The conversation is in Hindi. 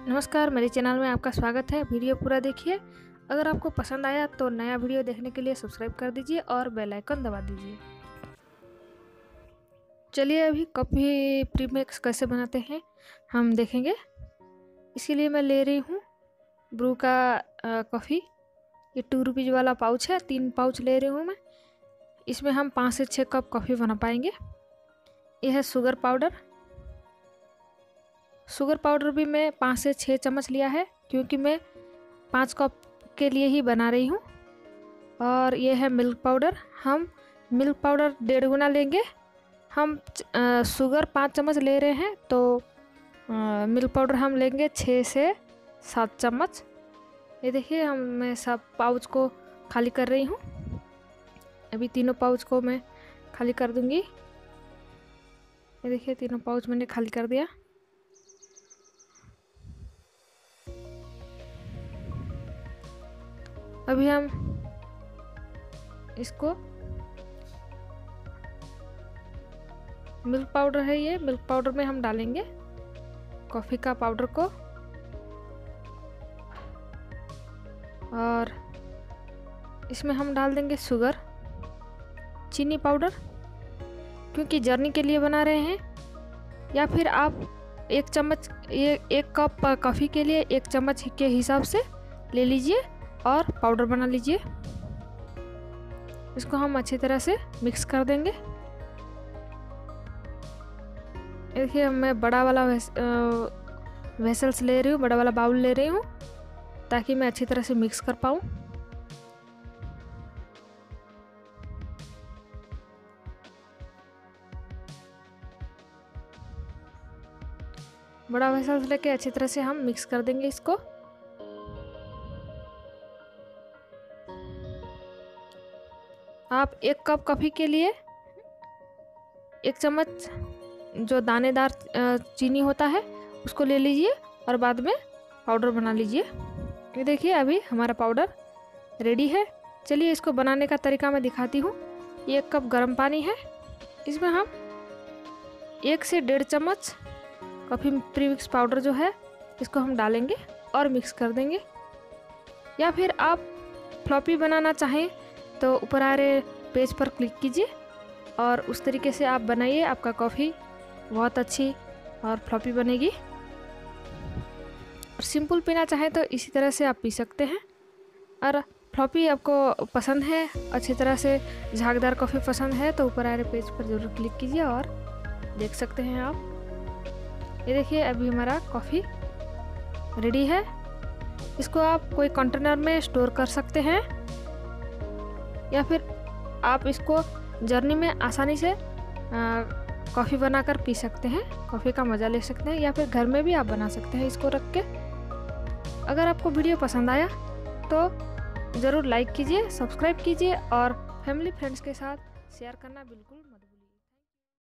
नमस्कार, मेरे चैनल में आपका स्वागत है। वीडियो पूरा देखिए। अगर आपको पसंद आया तो नया वीडियो देखने के लिए सब्सक्राइब कर दीजिए और बेल आइकन दबा दीजिए। चलिए अभी कॉफ़ी प्रीमिक्स कैसे बनाते हैं हम देखेंगे। इसके लिए मैं ले रही हूँ ब्रू का कॉफ़ी। ये 2 रुपीज़ वाला पाउच है, 3 पाउच ले रही हूँ मैं। इसमें हम 5 से 6 कप कॉफ़ी बना पाएंगे। यह है शुगर पाउडर। शुगर पाउडर भी मैं 5 से 6 चम्मच लिया है, क्योंकि मैं 5 कप के लिए ही बना रही हूँ। और ये है मिल्क पाउडर। हम मिल्क पाउडर 1.5 गुना लेंगे। हम शुगर 5 चम्मच ले रहे हैं तो मिल्क पाउडर हम लेंगे 6 से 7 चम्मच। ये देखिए मैं सब पाउच को खाली कर रही हूँ। अभी तीनों पाउच को मैं खाली कर दूँगी। ये देखिए तीनों पाउच मैंने खाली कर दिया। अभी हम इसको मिल्क पाउडर है, ये मिल्क पाउडर में हम डालेंगे कॉफ़ी का पाउडर को, और इसमें हम डाल देंगे शुगर, चीनी पाउडर, क्योंकि जर्नी के लिए बना रहे हैं। या फिर आप 1 चम्मच, ये 1 कप कॉफ़ी के लिए 1 चम्मच के हिसाब से ले लीजिए और पाउडर बना लीजिए। इसको हम अच्छी तरह से मिक्स कर देंगे। देखिए मैं बड़ा वाला वेसल्स ले रही हूँ, बड़ा वाला बाउल ले रही हूँ, ताकि मैं अच्छी तरह से मिक्स कर पाऊँ। बड़ा वेसल्स लेके अच्छी तरह से हम मिक्स कर देंगे इसको। आप 1 कप कॉफ़ी के लिए 1 चम्मच जो दानेदार चीनी होता है उसको ले लीजिए और बाद में पाउडर बना लीजिए। ये देखिए अभी हमारा पाउडर रेडी है। चलिए इसको बनाने का तरीका मैं दिखाती हूँ। ये 1 कप गर्म पानी है, इसमें हम 1 से 1.5 चम्मच कॉफ़ी प्रीमिक्स पाउडर जो है इसको हम डालेंगे और मिक्स कर देंगे। या फिर आप फ्लॉपी बनाना चाहें तो ऊपर आ रहे पेज पर क्लिक कीजिए और उस तरीके से आप बनाइए। आपका कॉफ़ी बहुत अच्छी और फ्लॉपी बनेगी। और सिंपल पीना चाहें तो इसी तरह से आप पी सकते हैं। और फ्लॉपी आपको पसंद है, अच्छी तरह से झागदार कॉफ़ी पसंद है तो ऊपर आ रहे पेज पर ज़रूर क्लिक कीजिए और देख सकते हैं आप। ये देखिए अभी हमारा कॉफ़ी रेडी है। इसको आप कोई कंटेनर में स्टोर कर सकते हैं, या फिर आप इसको जर्नी में आसानी से कॉफ़ी बनाकर पी सकते हैं, कॉफ़ी का मज़ा ले सकते हैं, या फिर घर में भी आप बना सकते हैं इसको रख के। अगर आपको वीडियो पसंद आया तो ज़रूर लाइक कीजिए, सब्सक्राइब कीजिए और फैमिली फ्रेंड्स के साथ शेयर करना बिल्कुल मत भूलिए।